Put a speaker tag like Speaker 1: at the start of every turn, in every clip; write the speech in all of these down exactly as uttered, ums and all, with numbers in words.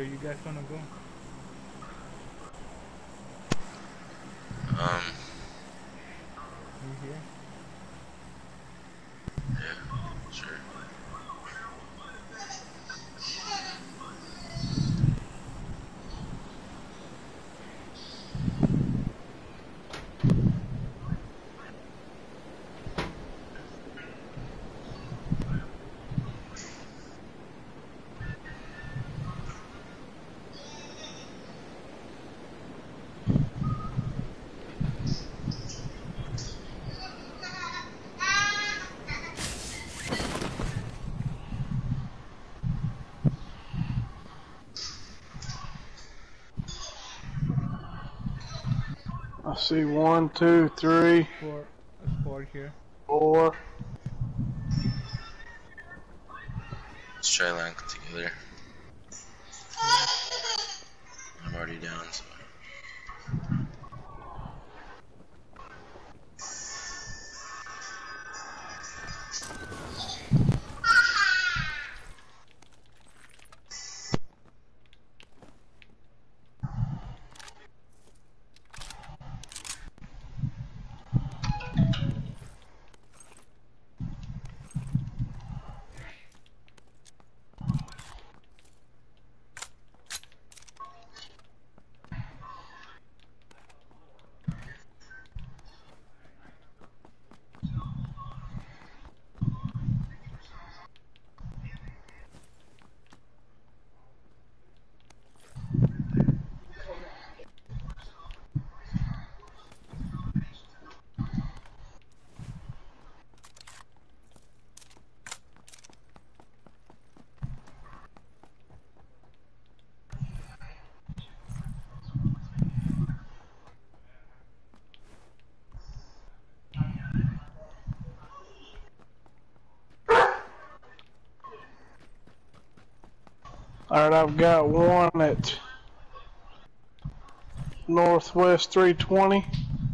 Speaker 1: Where you guys wanna go?
Speaker 2: Um,
Speaker 1: You here?
Speaker 2: yeah, sure.
Speaker 3: I see one, two, three,
Speaker 1: For a spot here.
Speaker 3: four.
Speaker 2: Let's try land together.
Speaker 1: Yeah.
Speaker 2: I'm already down, so.
Speaker 3: Alright, I've got one at Northwest three twenty.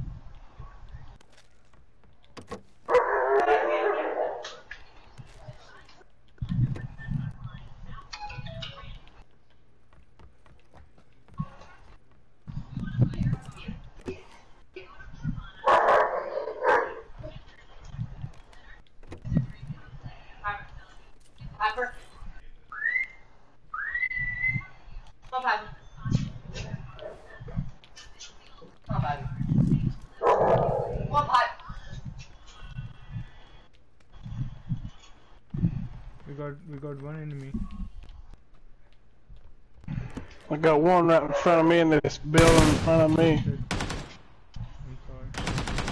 Speaker 4: Piper. Come on, Piper. Come on, Piper. Come on, Piper.
Speaker 1: We got we got one enemy.
Speaker 3: I got one right in front of me in this building in front of me.
Speaker 1: Shit. I'm sorry.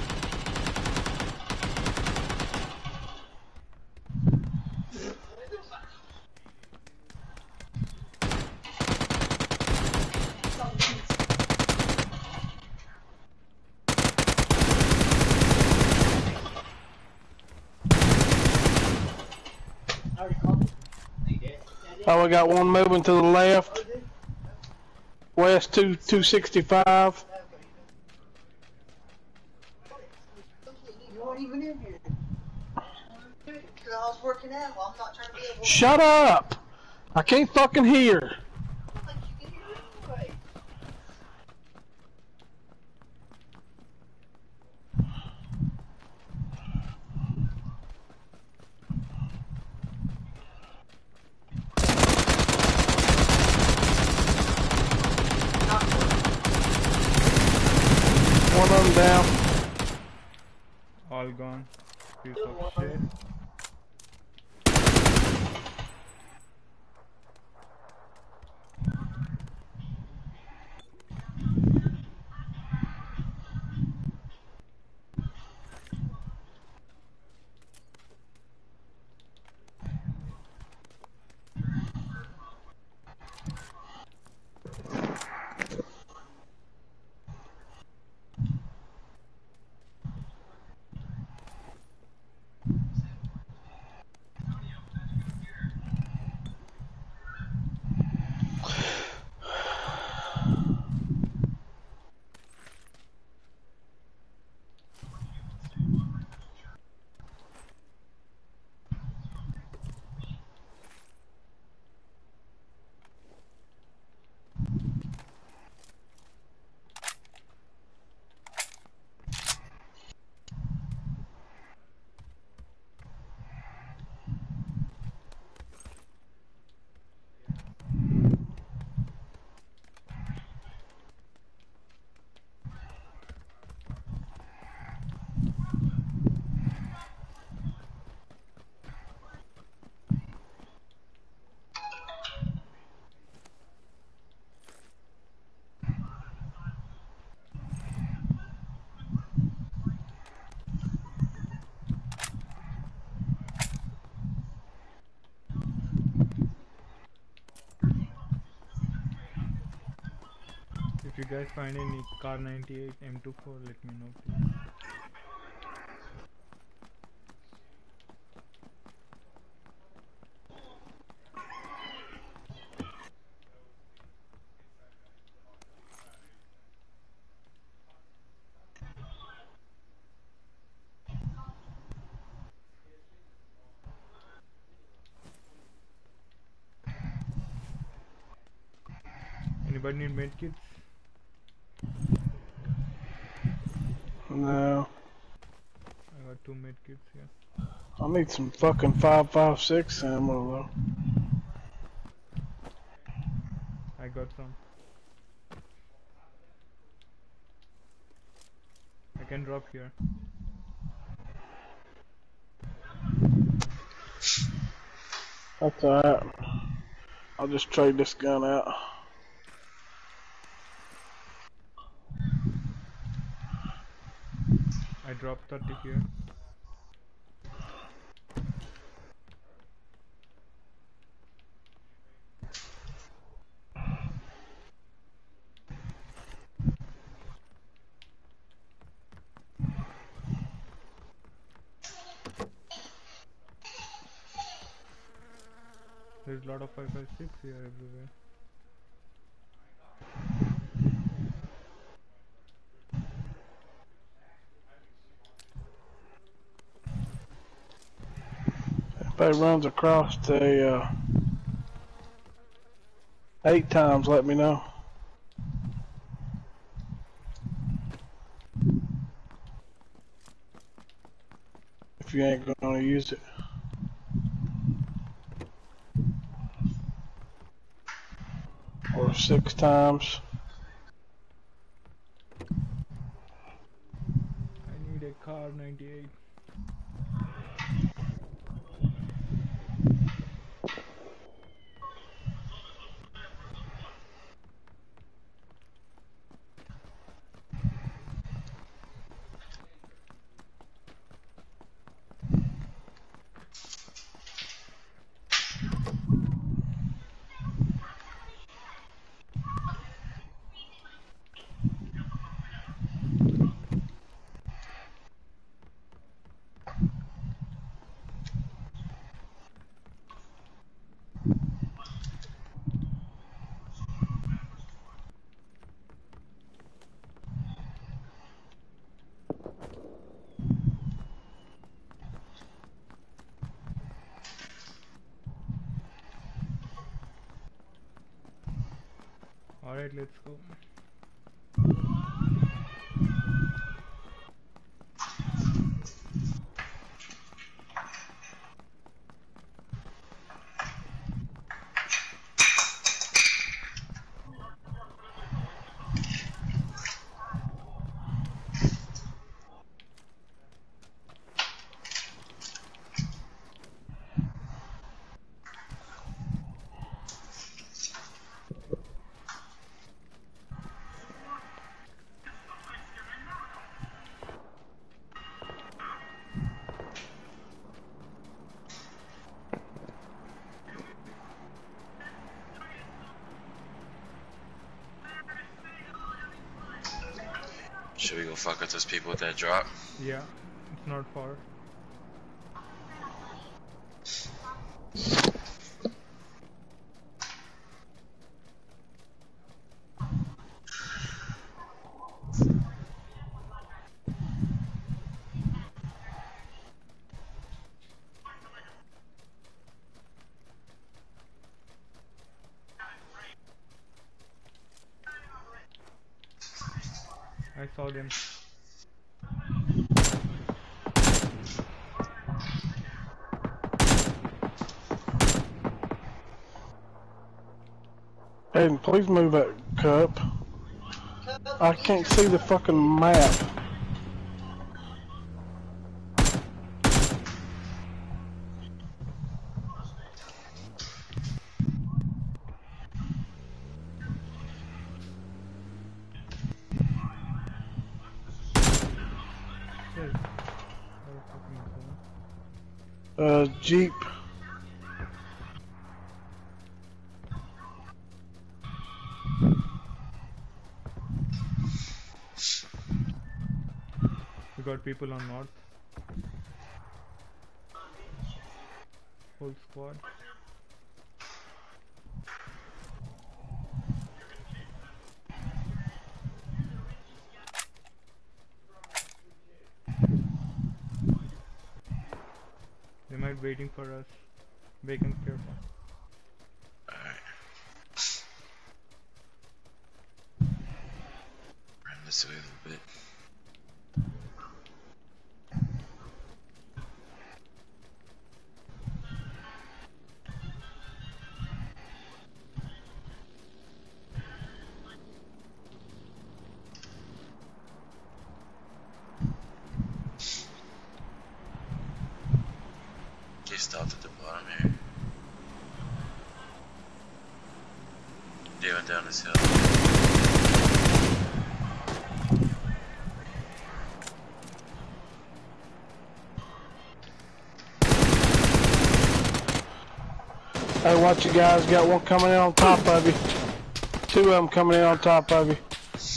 Speaker 3: Oh, we got one moving to the left. West two two sixty five.
Speaker 4: You weren't even in here. Because I was working out. Well, I'm not trying to be able to.
Speaker 3: Shut up! I can't fucking hear.
Speaker 4: Like you can hear anyway.
Speaker 3: One of them down.
Speaker 1: All gone. Piece of shit. If you guys find any Kar ninety-eight M twenty-four, let me know, please. Anybody need medkits?
Speaker 3: No.
Speaker 1: I got two medkits here.
Speaker 3: I need some fucking five five six ammo though.
Speaker 1: I got some. I can drop here.
Speaker 3: That's alright. I'll just trade this gun out.
Speaker 1: I dropped thirty here. There's a lot of five five six here everywhere.
Speaker 3: If it runs across the uh, eight times, let me know. If you ain't gonna use it. Or six times.
Speaker 1: I need a Kar ninety-eight. Alright, let's go.
Speaker 2: Should we go fuck with those people with that drop?
Speaker 1: Yeah, it's not far. I saw them.
Speaker 3: Aiden, please move that cup. I can't see the fucking map.
Speaker 1: Yes. Where fucking is
Speaker 3: Uh, Jeep.
Speaker 1: got people on north. Whole squad. They might be waiting for us. Bacon, careful.
Speaker 2: Alright. Run this way a little bit. They stopped at the bottom here. They went down this hill.
Speaker 3: Hey, watch you guys. Got one coming in on top of you. Two of them coming in on top of you.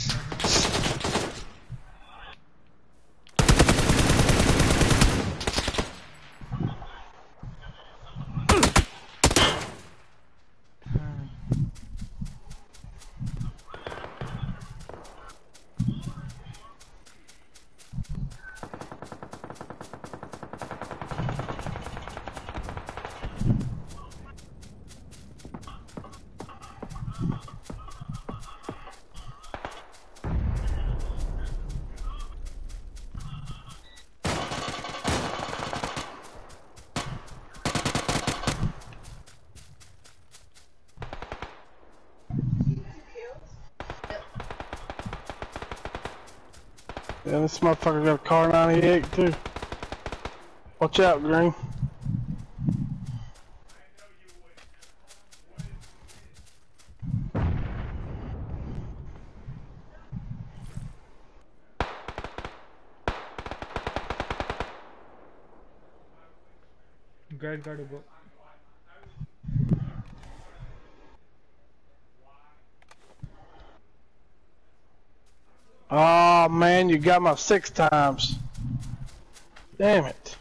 Speaker 3: Yeah, this motherfucker got a car ninety-eight too. Watch out, Green.
Speaker 1: Guys gotta go.
Speaker 3: Oh man, you got my six times. Damn it.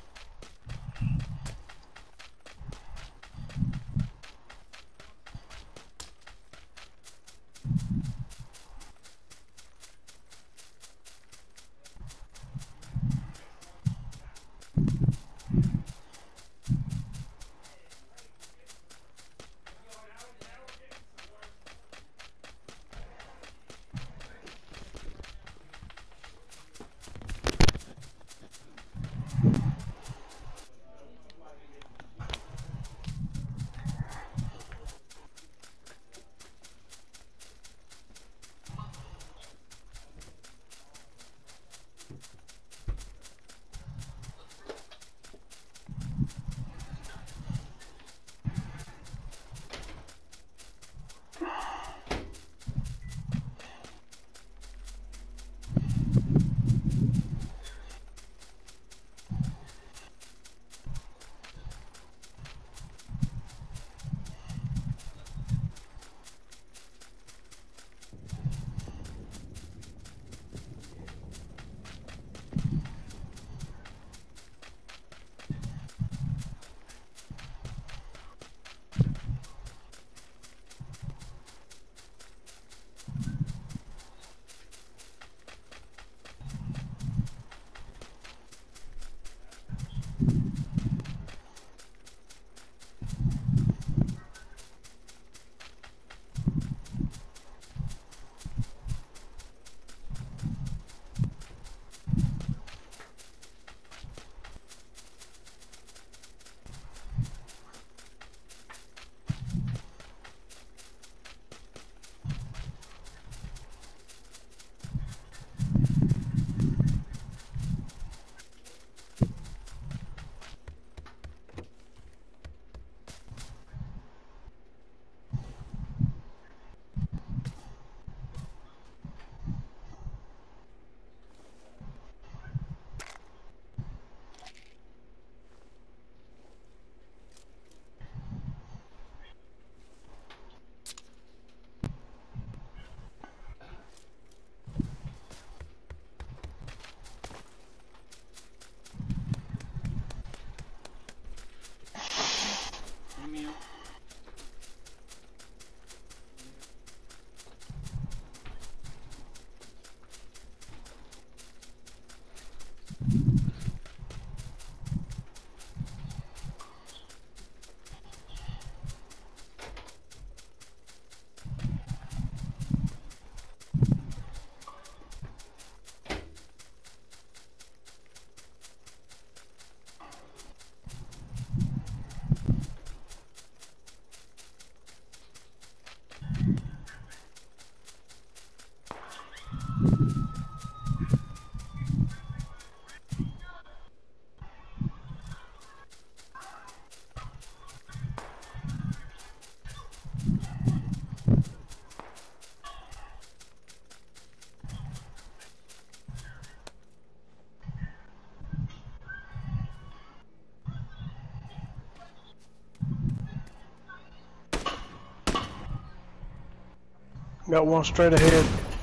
Speaker 3: Got one straight ahead.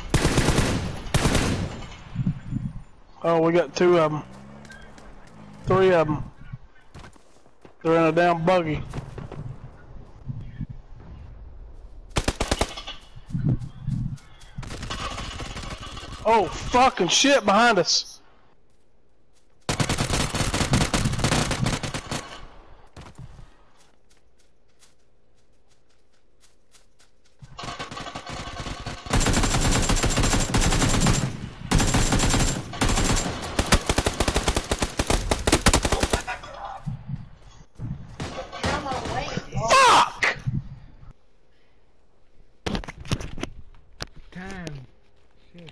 Speaker 3: Oh, we got two of them. Three of them. They're in a damn buggy. Oh, fucking shit behind us. Fuck!
Speaker 1: Damn. Shit.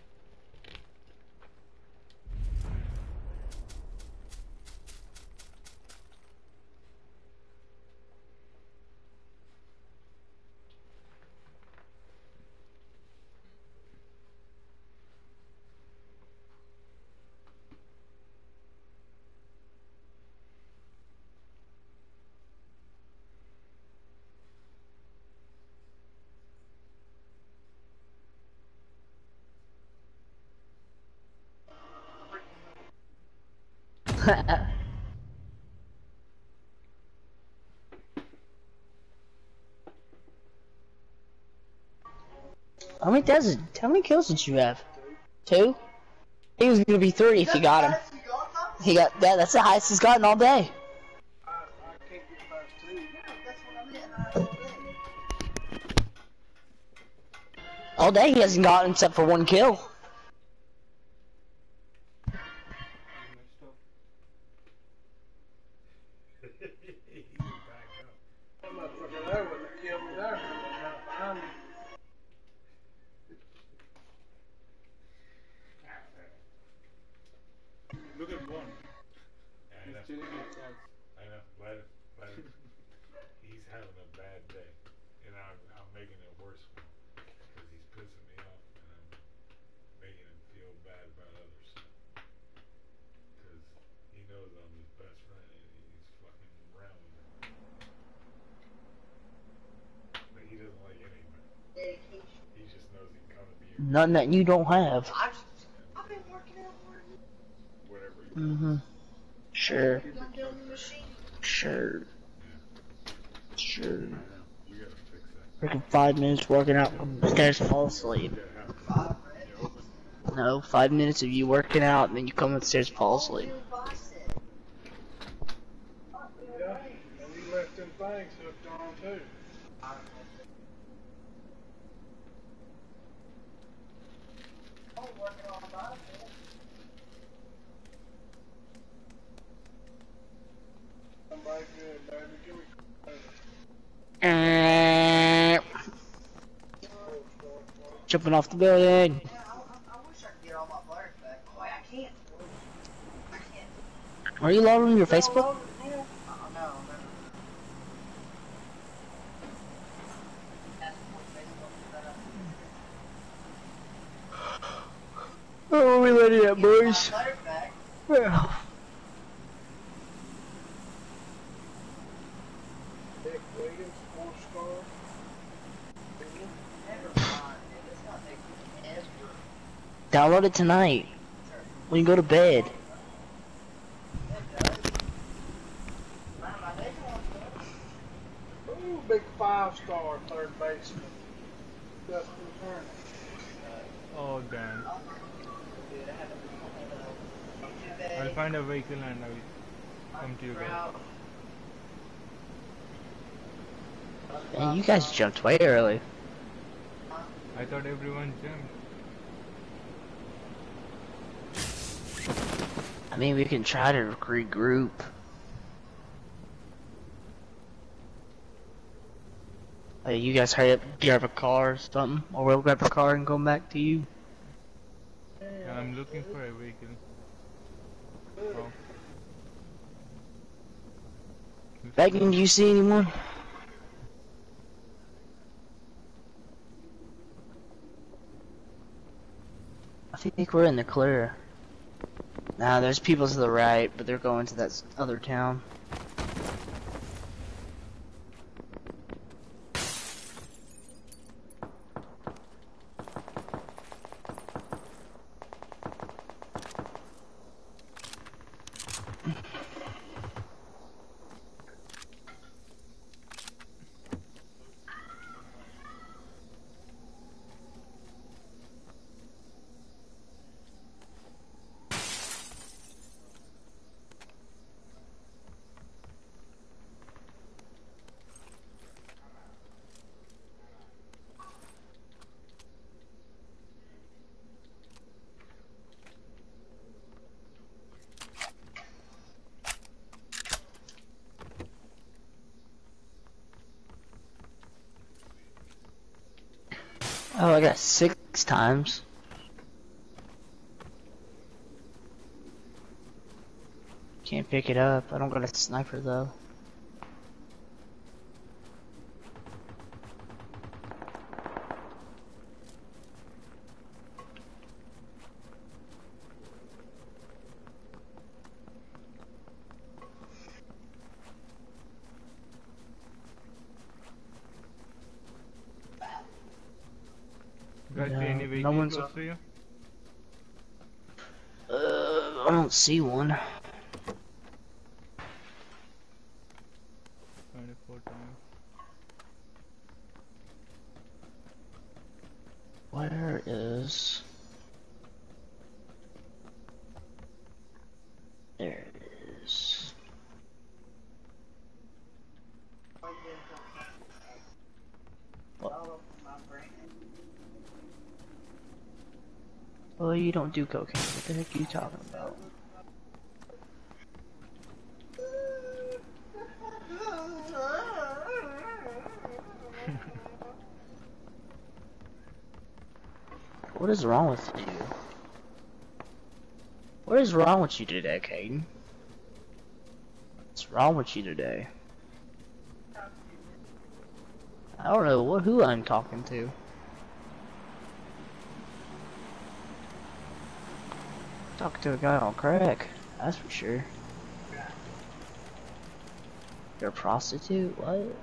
Speaker 5: How many does how many kills did you have? Two? He was gonna be three if you got him. He got that. That's the highest he's gotten all day. All day he hasn't gotten except for one kill.
Speaker 1: Look at one.
Speaker 6: I know, I know, but, but he's having a bad day, and I'm, I'm making it worse for him, because he's pissing me off, and I'm making him feel bad about others, because he knows I'm his best friend, and he's fucking around with him, but he doesn't like anybody, he just knows he can come and be here,
Speaker 5: Nothing that you don't have.
Speaker 4: I've, I've been working out for
Speaker 6: whatever he
Speaker 5: Mm-hmm. Sure.
Speaker 4: you. I'm doing the machine.
Speaker 5: Sure. Sure.
Speaker 6: we gotta fix that,
Speaker 5: Freaking five minutes working out from the stairs and fall asleep.
Speaker 4: Five minutes.
Speaker 5: No, five minutes of you working out and then you come upstairs and fall asleep.
Speaker 4: Bicep.
Speaker 3: Yeah, and you left them things hooked on too.
Speaker 4: I'm working on bicep.
Speaker 3: Somebody good, baby. Give me.
Speaker 5: Uh, jumping off the building.
Speaker 4: Yeah, I, I, I wish I could get all my players back. Boy, I can't. I can't.
Speaker 5: Are you loading your Facebook?
Speaker 4: Oh, no, no. That's what Facebook set up.
Speaker 5: Oh, we ready yet, boys?
Speaker 4: My players back.
Speaker 5: Yeah.
Speaker 3: Dick Williams, four star.
Speaker 4: Never mind. It's not taking ever.
Speaker 5: Download it tonight when you go to bed.
Speaker 3: Ooh, big five star third baseman. Dustin Turner.
Speaker 1: Oh damn. I'll find a vehicle and I'll come to you guys.
Speaker 5: Man, you guys jumped way early.
Speaker 1: I thought everyone jumped.
Speaker 5: I mean, we can try to regroup. Hey, you guys hurry up, grab a car or something, or we'll grab a car and go back to you.
Speaker 1: Yeah, I'm looking for a vehicle. Oh.
Speaker 5: Begging, do you see anyone? I think we're in the clear. Nah, there's people to the right, but they're going to that s- other town. Oh, I got six times. Can't pick it up. I don't got a sniper though.
Speaker 1: Guys, see
Speaker 5: No,
Speaker 1: any
Speaker 5: no
Speaker 1: vehicles
Speaker 5: one's-
Speaker 1: close to you?
Speaker 5: Uh, I don't see one.
Speaker 1: twenty-four times.
Speaker 5: Where is? There it is. Well, you don't do cocaine. What the heck are you talking about? What is wrong with you? What is wrong with you today, Caden? What's wrong with you today? I don't know what who I'm talking to. Talking to a guy on crack, that's for sure. You're a prostitute? What?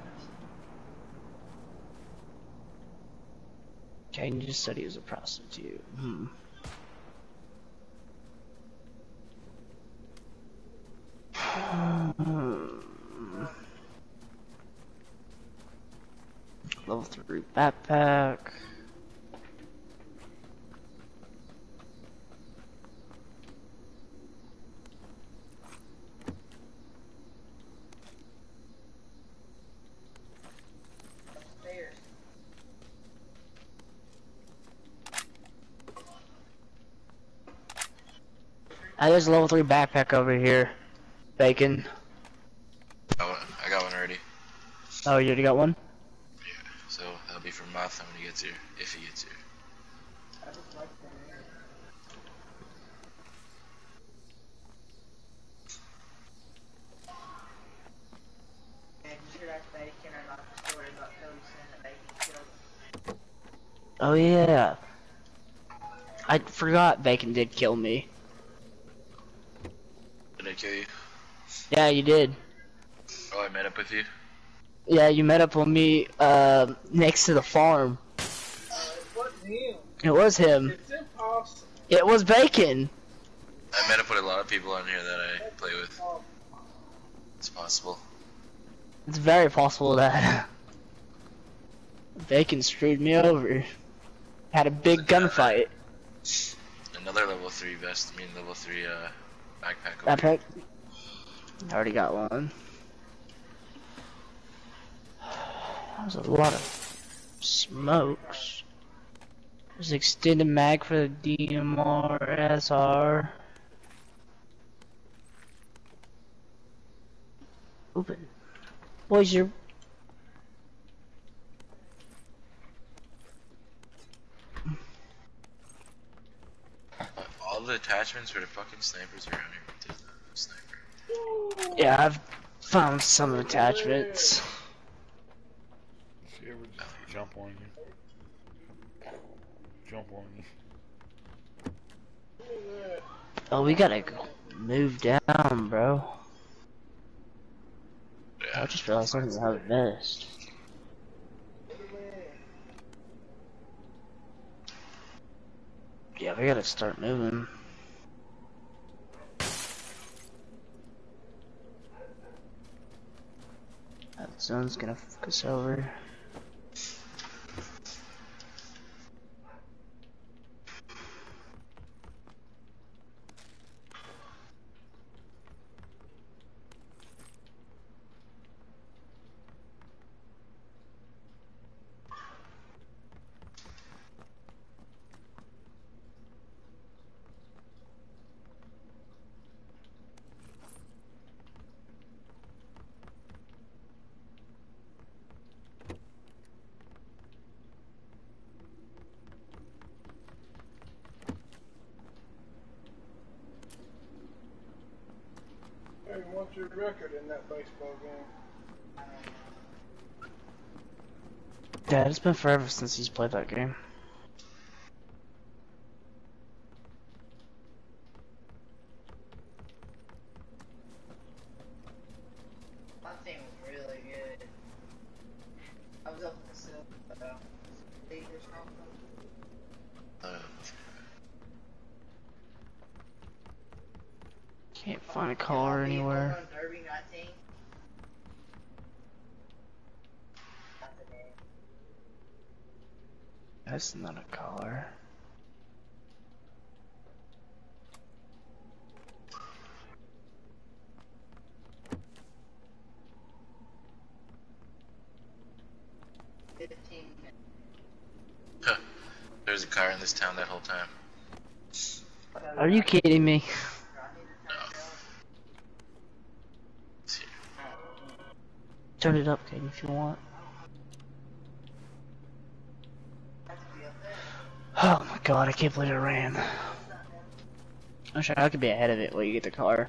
Speaker 5: Caden just said he was a prostitute. Hmm. Hmm. Level three backpack. Ah, there's a level three backpack over here. Bacon.
Speaker 2: I got one- I got one already.
Speaker 5: Oh, you already got one?
Speaker 2: Yeah, so that'll be for Martha when he gets here, if he gets here.
Speaker 4: And you hear that bacon or not the story about Cody saying that bacon killed him?
Speaker 5: Oh yeah. I forgot Bacon did kill me.
Speaker 2: Did I kill you?
Speaker 5: Yeah, you did.
Speaker 2: Oh, I met up with you?
Speaker 5: Yeah, you met up with me uh, next to the farm.
Speaker 3: Uh, it wasn't him.
Speaker 5: It was him.
Speaker 3: It's impossible.
Speaker 5: It was Bacon.
Speaker 2: I met up with a lot of people on here that I play with.
Speaker 3: Oh,
Speaker 2: It's possible.
Speaker 5: It's very possible that Bacon screwed me over. Had a big gunfight.
Speaker 2: Another level three vest, I mean level three uh, backpack. over here.
Speaker 5: Backpack. I already got one. That was a lot of smokes. There's extended mag for the D M R S R. Open. Boys, you're.
Speaker 2: All the attachments for the fucking snipers around here. There's no sniper.
Speaker 5: Yeah, I've found some attachments.
Speaker 6: She ever just jump on you? Jump on you.
Speaker 5: Oh, we gotta go move down, bro.
Speaker 2: Yeah.
Speaker 5: I just realized I don't have a vest. Yeah, we gotta start moving. That zone's gonna fuck us over.
Speaker 3: your record in that baseball game?
Speaker 5: Dad, it's been forever since he's played that game.
Speaker 4: My team was really good. I was up in the cell about eight or something.
Speaker 2: Uh,
Speaker 5: Can't find a caller anywhere.
Speaker 4: Derby nineteen.
Speaker 5: That's not a caller.
Speaker 4: fifteen.
Speaker 2: huh. There's a car in this town that whole time.
Speaker 5: Are you kidding me?
Speaker 2: No. It's here.
Speaker 5: Turn it up, Katie, if you want. Oh my god, I can't believe it ran. I'm sure I could be ahead of it while you get the car.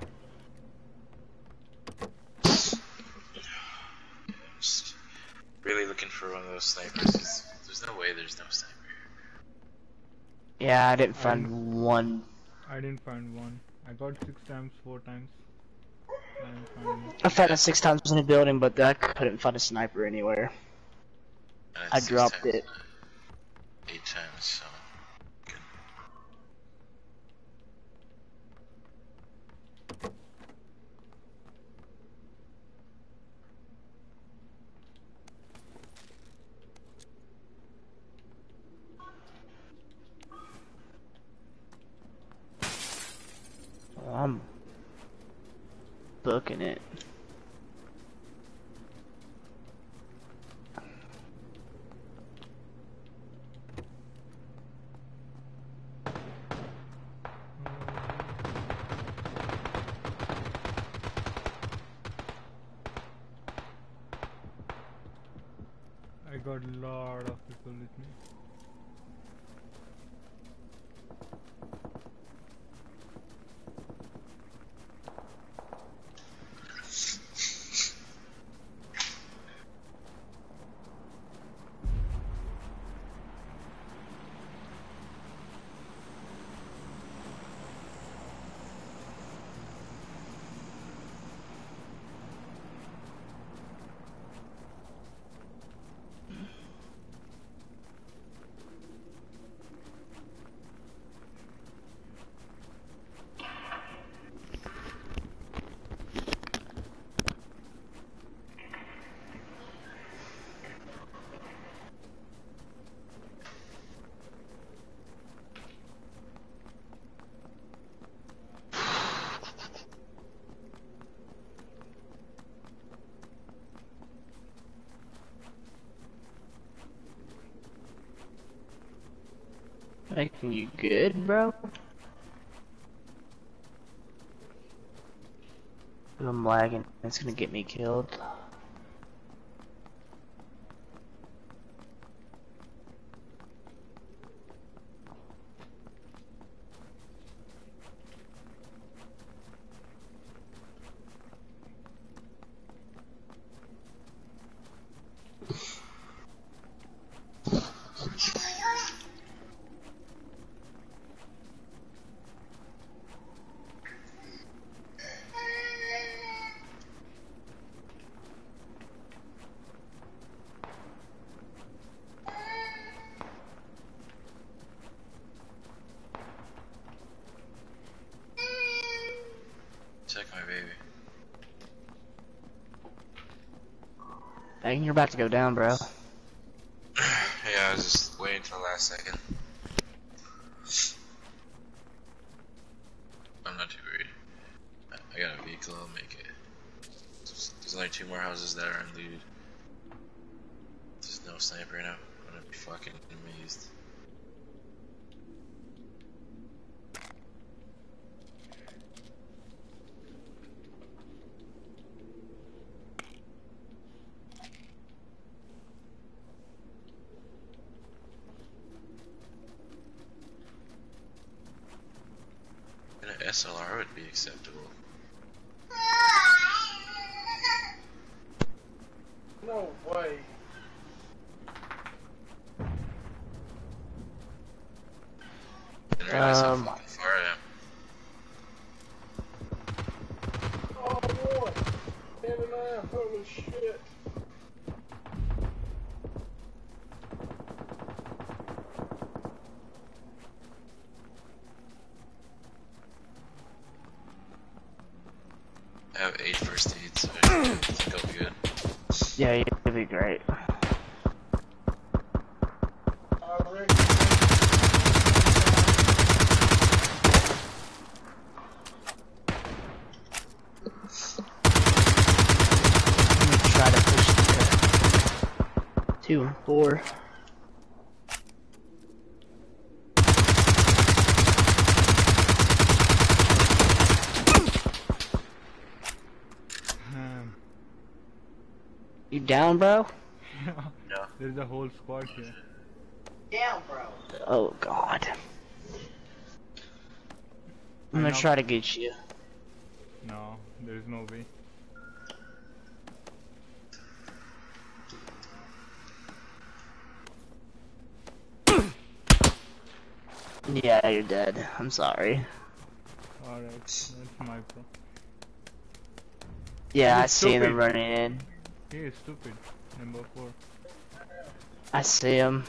Speaker 2: Just really looking for one of those snipers. There's, there's no way there's no sniper here.
Speaker 5: Yeah, I didn't find one.
Speaker 1: I didn't find one. I got six times, four times. I didn't find one.
Speaker 5: I found it six times in the building, but I couldn't find a sniper anywhere.
Speaker 2: And
Speaker 5: I
Speaker 2: it's six
Speaker 5: dropped
Speaker 2: times,
Speaker 5: it.
Speaker 2: uh, Eight times, so. Good.
Speaker 5: Well, I'm booking it.
Speaker 1: I got a lot of people with me.
Speaker 5: Making you good, bro? I'm lagging. It's gonna get me killed.
Speaker 2: Check my baby.
Speaker 5: Dang, you're about to go down, bro.
Speaker 2: Yeah, I was just waiting until the last second. I'm not too worried. I got a vehicle, I'll make it. There's only two more houses that are unlooted. There's no sniper now. I'm gonna be fucking amazed. And an S L R would be acceptable.
Speaker 3: No way.
Speaker 2: Didn't realize how
Speaker 5: Um,
Speaker 2: fucking far I am.
Speaker 3: Oh boy. Ten and nine. Holy shit.
Speaker 2: I have eight first aids, so I think I'll be good.
Speaker 5: yeah, you'll be great.
Speaker 3: I reckon.
Speaker 5: I'm gonna try to push it to two and four.
Speaker 1: Um,
Speaker 5: You down, bro?
Speaker 2: No.
Speaker 1: There's a whole squad here.
Speaker 4: Down, bro.
Speaker 5: Oh god. I'm
Speaker 1: I
Speaker 5: gonna
Speaker 1: know.
Speaker 5: try to get you.
Speaker 1: No, there's no way.
Speaker 5: Yeah, you're dead. I'm sorry.
Speaker 1: Alright, that's my pro.
Speaker 5: Yeah, I
Speaker 1: You're
Speaker 5: see them
Speaker 1: stupid.
Speaker 5: running in.
Speaker 1: He is stupid. Number four.
Speaker 5: I see him.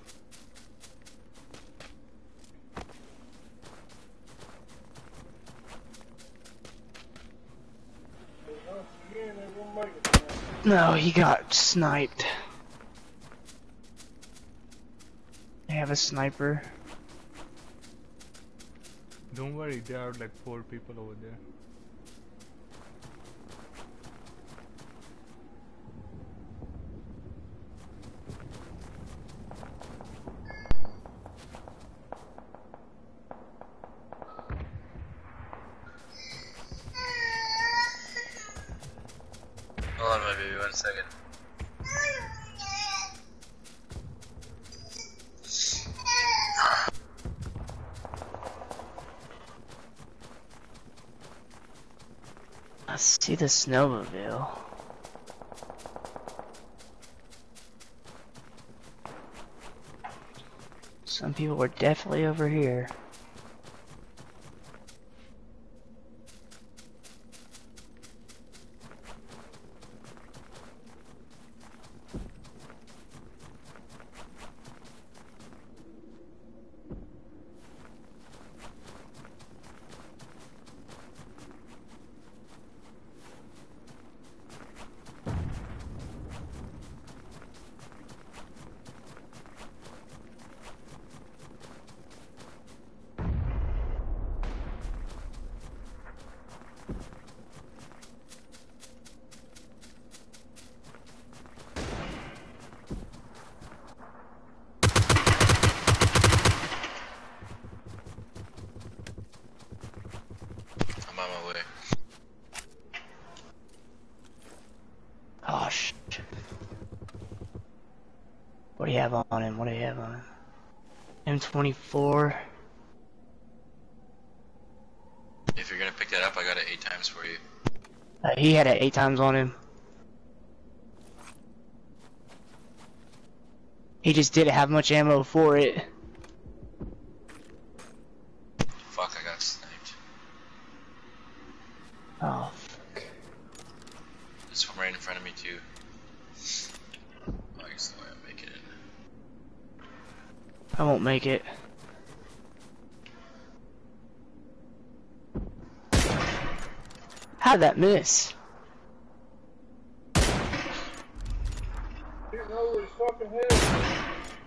Speaker 3: Once again, they won't make it.
Speaker 5: No, he got sniped. They have a sniper.
Speaker 1: Don't worry, there are like four people over there.
Speaker 2: Hold on, my baby, one second.
Speaker 5: I see the snowmobile. Some people were definitely over here.
Speaker 2: I'm on my way.
Speaker 5: Oh shit. What do you have on him? What do you have on him? M twenty-four.
Speaker 2: If you're gonna pick that up, I got it eight times for you.
Speaker 5: Uh, he had it eight times on him. He just didn't have much ammo for it.
Speaker 2: Fuck, I got sniped.
Speaker 5: Oh, fuck.
Speaker 2: There's one right in front of me, too. Oh, I guess the way I'm making it.
Speaker 5: I won't make it. How'd that miss?
Speaker 3: Shooting over his fucking head.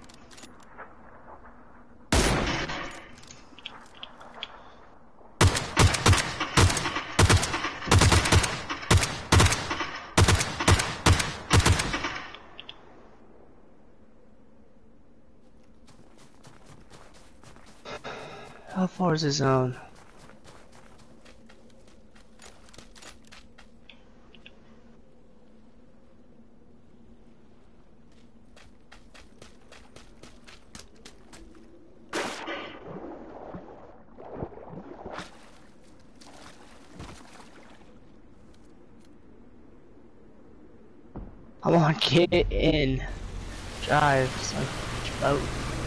Speaker 5: How far is his zone? Come on, get in. Drive, son of a boat.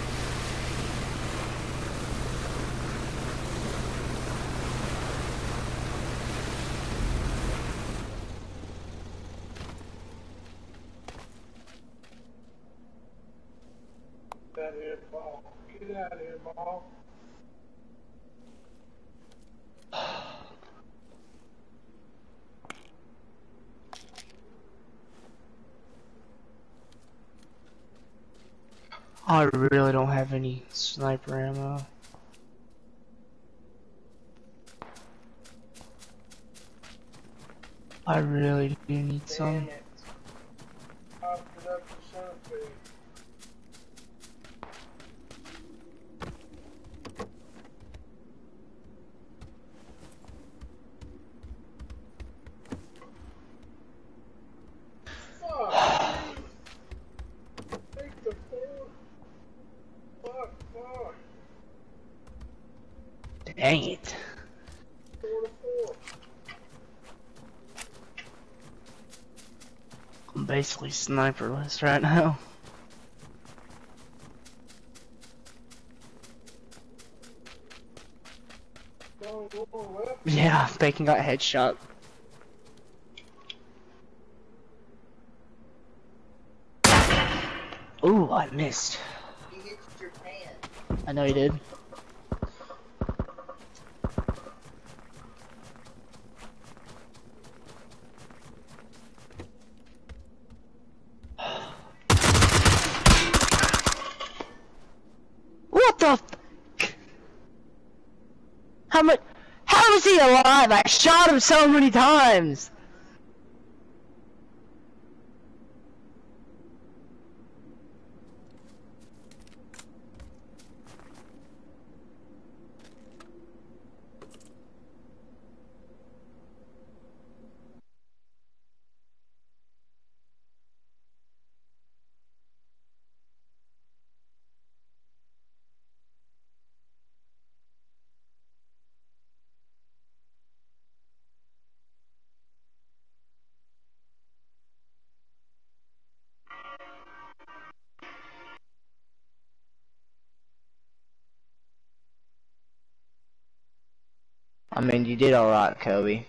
Speaker 3: Get out of here, Paul. Get out of here, Paul.
Speaker 5: I really don't have any sniper ammo. I really do need some.
Speaker 3: High production centipede. Fuck. Take the four. Fuck, fuck.
Speaker 5: Dang it.
Speaker 3: Four to four.
Speaker 5: I'm basically sniperless right now.
Speaker 3: Going, going left.
Speaker 5: Yeah, Bacon got headshot. Ooh, I missed.
Speaker 4: You hit your pan.
Speaker 5: I know he did. What the f- How much? How is he alive? I shot him so many times! I mean, you did alright, Kobe.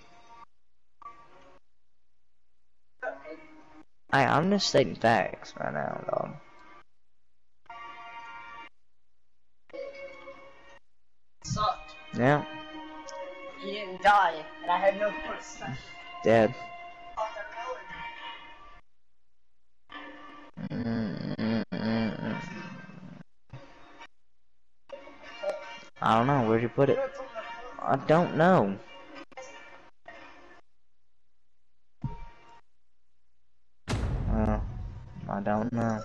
Speaker 5: I, I'm just stating facts right now, dog.
Speaker 4: Sucked.
Speaker 5: Yeah,
Speaker 4: You didn't die, and I had no points.
Speaker 5: dead.
Speaker 4: Oh, they're
Speaker 5: Mm, mm, mm, mm. I don't know, where'd you put it? I don't know. Uh, I don't know.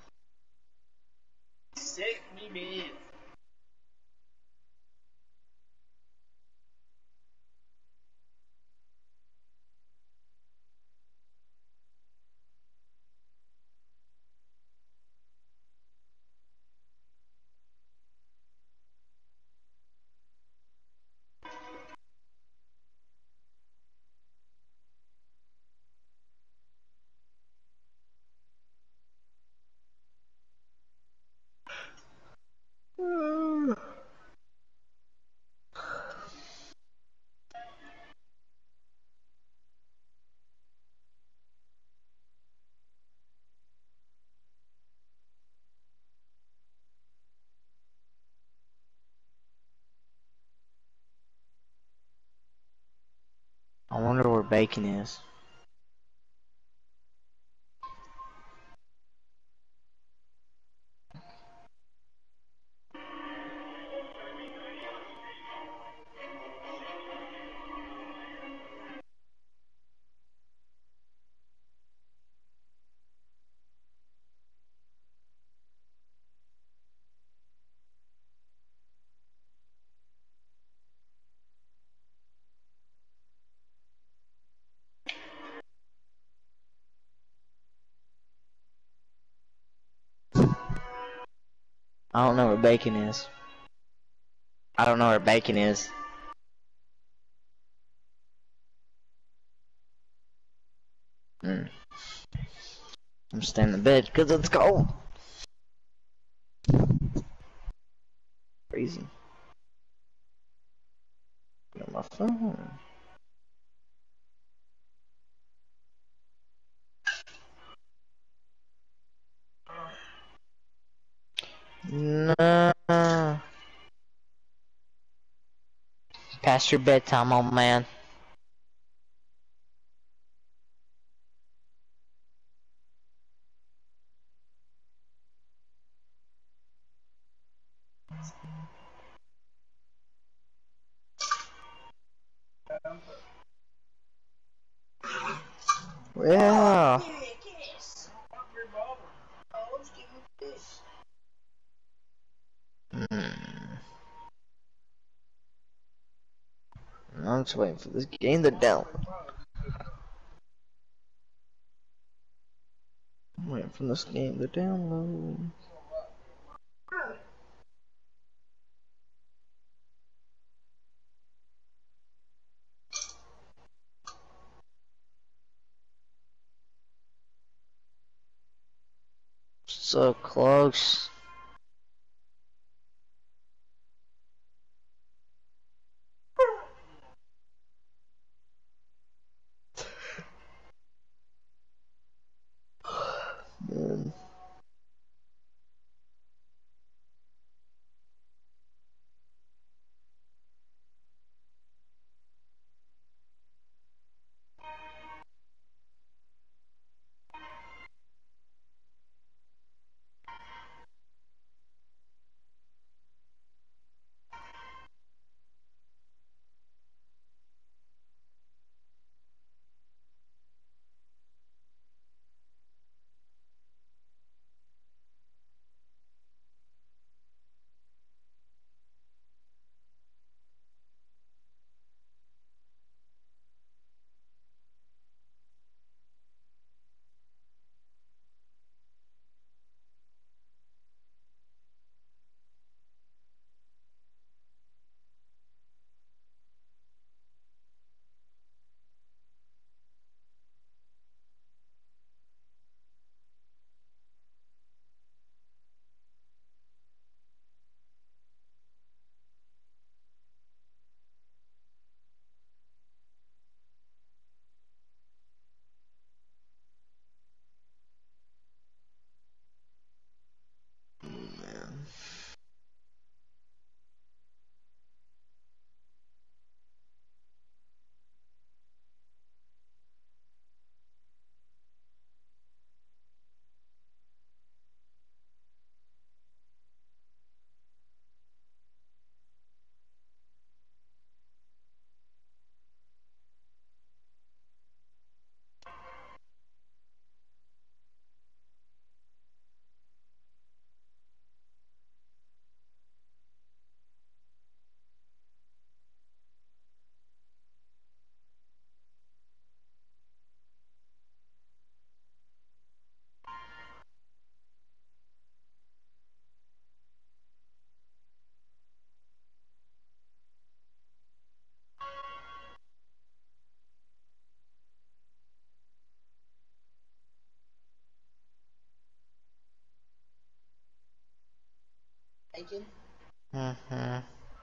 Speaker 4: sick me, man.
Speaker 5: I wonder where Bacon is. I don't know where Bacon is. I don't know where Bacon is. Hmm. I'm staying in bed because it's cold. Crazy. On my phone. Nah. Past your bedtime, old man. Yeah. Hmm. I'm just waiting for this game to download. I'm waiting for this game to download. So close. Man. Man. Mm-hmm.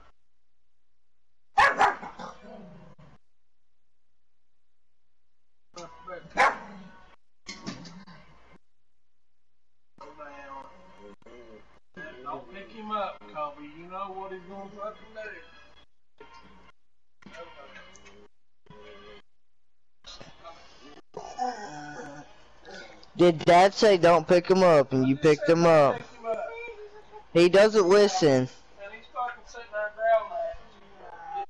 Speaker 3: Don't pick him up, Kobe. You know what he's gonna fucking do.
Speaker 5: Did Dad say don't pick him up and you picked him up?
Speaker 3: Pick him up.
Speaker 5: He doesn't listen.
Speaker 3: And he's fucking sitting there growling at you.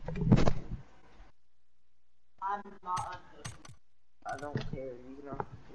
Speaker 5: I don't care, you know.